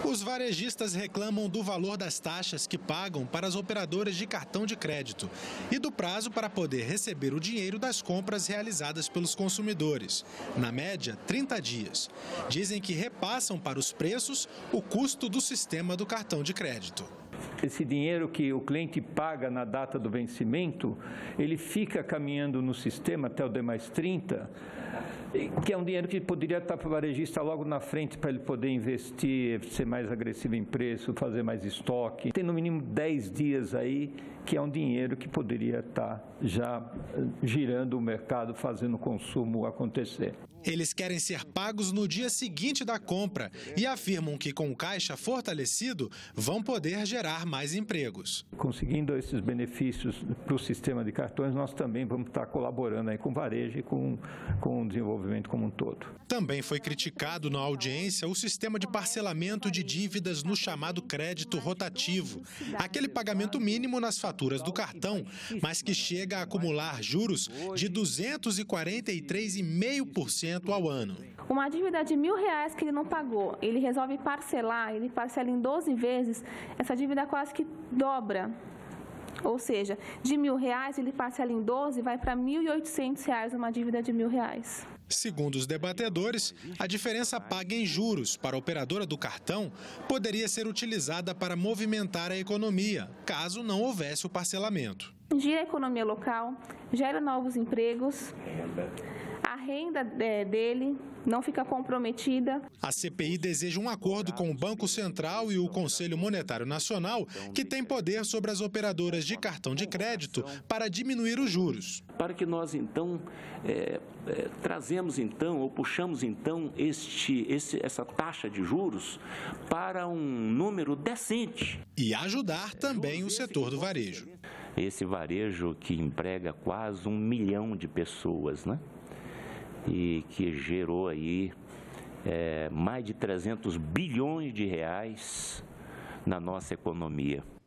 Os varejistas reclamam do valor das taxas que pagam para as operadoras de cartão de crédito e do prazo para poder receber o dinheiro das compras realizadas pelos consumidores. Na média, 30 dias. Dizem que repassam para os preços o custo do sistema do cartão de crédito. Esse dinheiro que o cliente paga na data do vencimento, ele fica caminhando no sistema até o D+30, que é um dinheiro que poderia estar para o varejista logo na frente para ele poder investir, ser mais agressivo em preço, fazer mais estoque. Tem no mínimo 10 dias aí, que é um dinheiro que poderia estar já girando o mercado, fazendo o consumo acontecer. Eles querem ser pagos no dia seguinte da compra e afirmam que com o caixa fortalecido vão poder gerar mais empregos. Conseguindo esses benefícios para o sistema de cartões, nós também vamos estar colaborando aí com o varejo e com o desenvolvimento como um todo. Também foi criticado na audiência o sistema de parcelamento de dívidas no chamado crédito rotativo, aquele pagamento mínimo nas faturas do cartão, mas que chega a acumular juros de 243,5% ao ano. Uma dívida de R$1.000 que ele não pagou, ele resolve parcelar, ele parcela em 12 vezes, essa dívida quase que dobra. Ou seja, de R$1.000 ele parcela em 12, vai para R$1.800 uma dívida de R$1.000. Segundo os debatedores, a diferença paga em juros para a operadora do cartão poderia ser utilizada para movimentar a economia, caso não houvesse o parcelamento. Gira a economia local, gera novos empregos, a renda dele não fica comprometida. A CPI deseja um acordo com o Banco Central e o Conselho Monetário Nacional, que tem poder sobre as operadoras de cartão de crédito para diminuir os juros. Para que nós, então, trazemos, então, ou puxamos, então, essa taxa de juros para um número decente. E ajudar também o setor do varejo. Esse varejo que emprega quase 1 milhão de pessoas, né? E que gerou aí mais de 300 bilhões de reais na nossa economia.